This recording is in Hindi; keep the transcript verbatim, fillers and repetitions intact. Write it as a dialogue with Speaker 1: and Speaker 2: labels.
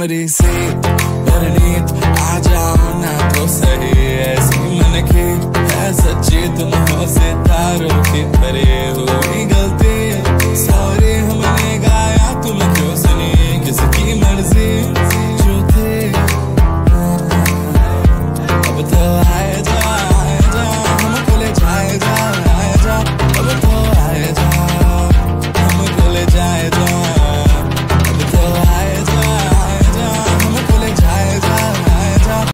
Speaker 1: मेरी से परनीत आ जाओ ना तो सही, ऐसी मन की है सच्ची तुम हो